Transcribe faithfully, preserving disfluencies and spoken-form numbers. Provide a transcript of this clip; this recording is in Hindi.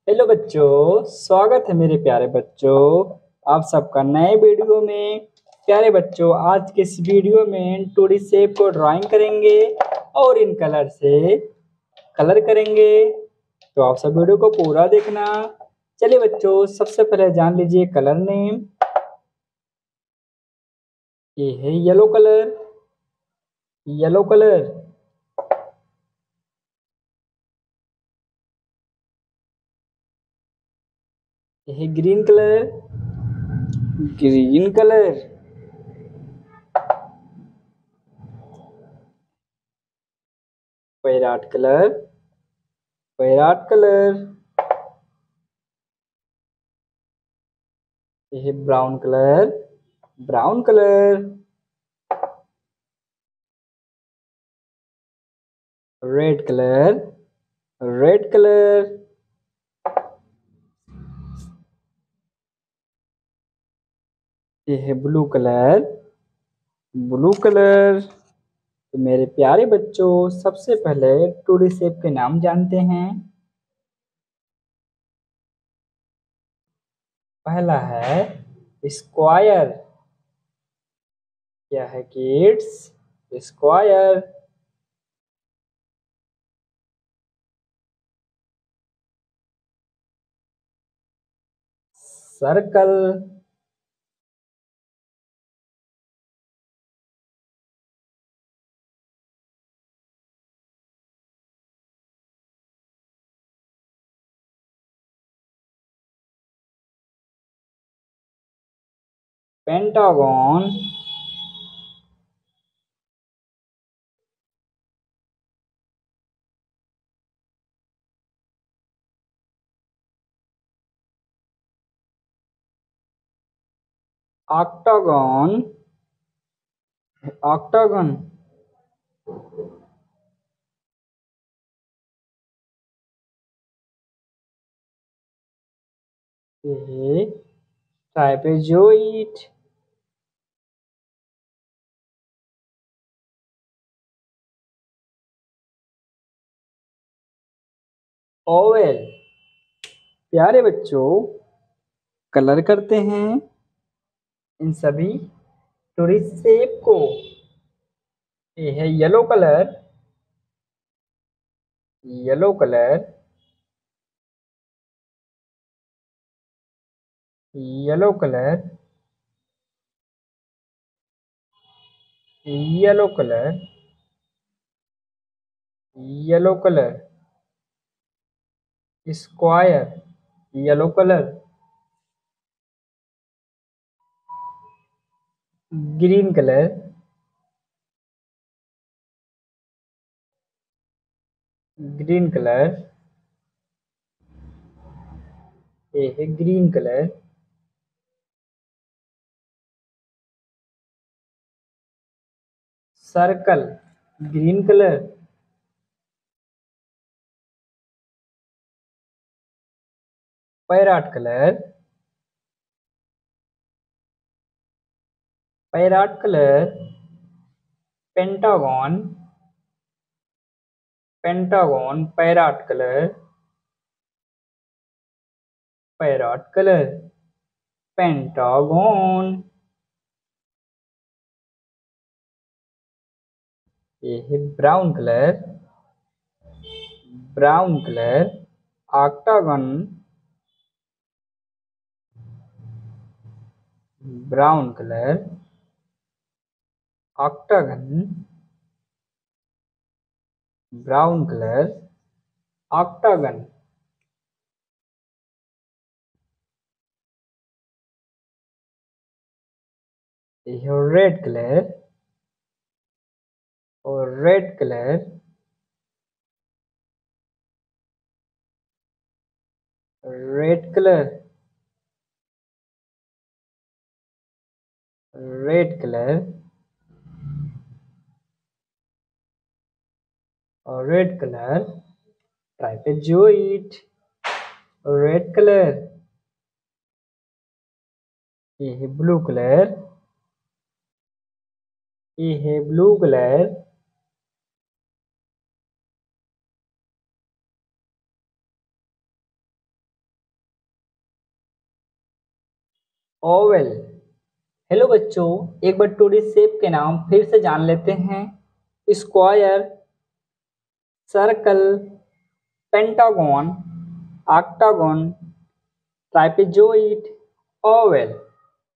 हेलो बच्चों, स्वागत है मेरे प्यारे बच्चों आप सबका नए वीडियो में। प्यारे बच्चों, आज के इस वीडियो में टू डी शेप को ड्राइंग करेंगे और इन कलर से कलर करेंगे। तो आप सब वीडियो को पूरा देखना। चलिए बच्चों, सबसे पहले जान लीजिए कलर नेम। ये है येलो कलर। Yellow colour. ये है green colour. Green colour. Parrot colour. Parrot colour. ये है brown colour. Brown colour. Red colour. Red colour. ये है ब्लू कलर। Blue colour. तो मेरे प्यारे बच्चों, सबसे पहले टू डी शेप के नाम जानते हैं। पहला है स्क्वायर। क्या है kids? Square. Circle. Pentagon. Octagon. Octagon. ये है ट्राइपेजोइड। ओवल। प्यारे बच्चों, कलर करते हैं इन सभी टूरिस्ट शेप को। ये है yellow colour. Yellow colour. Yellow colour. Yellow colour. Yellow colour. Square. Yellow colour. Green colour. Green colour. ये है green colour. Circle. Green colour. Parrot colour. Parrot colour. Pentagon. Pentagon parrot colour. Parrot colour. Pentagon. ये है brown colour. Brown colour. Octagon. Brown colour. Octagon. Brown colour. Octagon. Red colour. और red colour. Red colour. Red colour. और red colour. Trapezoid. Red colour. ये है ब्लू कलर। ये है ब्लू कलर। ओवल। हेलो बच्चों, एक बार टू डी शेप के नाम फिर से जान लेते हैं। Square, circle, pentagon, octagon, trapezoid, Oval.